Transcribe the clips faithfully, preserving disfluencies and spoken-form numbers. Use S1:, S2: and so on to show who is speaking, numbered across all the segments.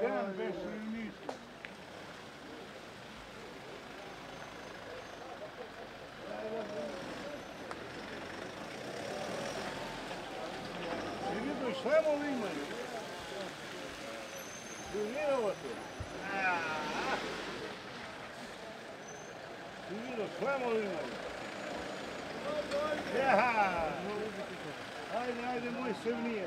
S1: dan bez ništa. I vidio šlemovi imaju. Evo tu. I vidio šlemovi imaju. Jaha! Ajde, ajde, moj sevnije.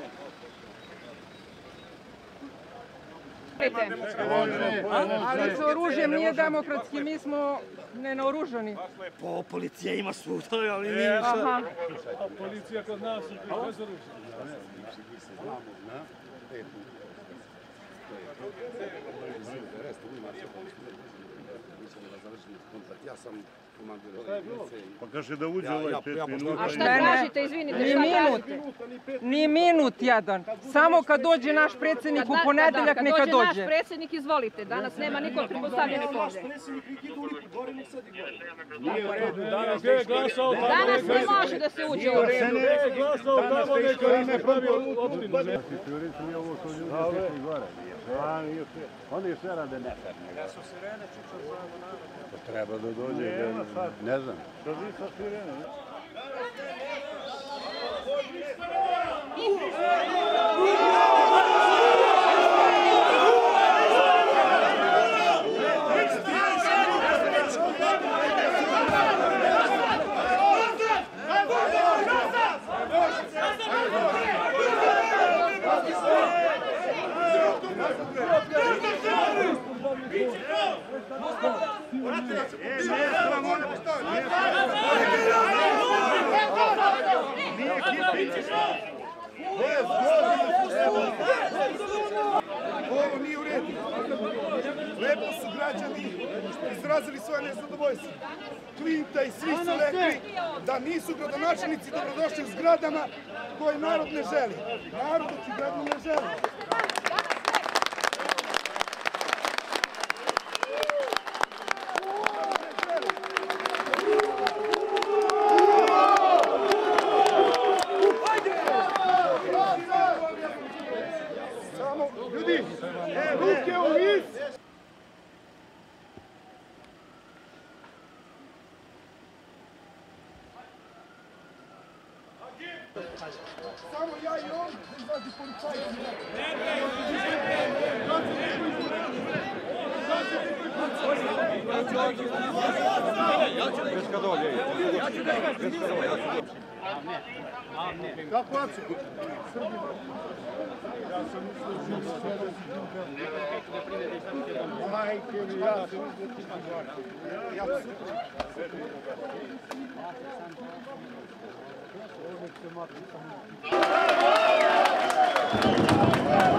S2: Ali sa oružjem nije demokratski, mi smo nenaoružani.
S3: Po, policija ima svuda, ali nije šta.
S4: A policija kod nas je bez oružja.
S3: Ja sam
S1: Pa kaže da uđe ovaj pet minuta.
S5: A šta tražite, izvinite,
S2: Ni
S5: šta
S2: minut,
S5: tražite?
S2: ni minut jedan. Samo kad dođe naš predsjednik u ponedeljak, neka
S5: Kad dođe naš
S2: dođe.
S5: predsjednik, izvolite, danas nema nikog pretpostavljenih ovdje.
S4: Danas gdje je glasao tamo
S5: Danas
S4: neka...
S5: ne može da se uđe u
S4: Gdje je glasao tamo neka ime pravi opštinu.
S1: Oni sve rade neferno. Ja su sirene čučer zovemo narod. Treba da dođe, ne znam. Što vi sa sirene, ne?
S6: Ovo nije u redu. Lepo su građani izrazili svoje nezadovoljstvo. Klinta i svi su rekli da nisu gradonačelnici dobrodošli u zgradama koje narod ne želi. Narod očigledno ne želi. Samo, ljudi, ruke u vis! Samo ja i on, izađu policajci.
S1: Peska dolje. Peska dolje. Kako acu? Ja sam mislio da se majke mi, ja sam mislio da se ja sam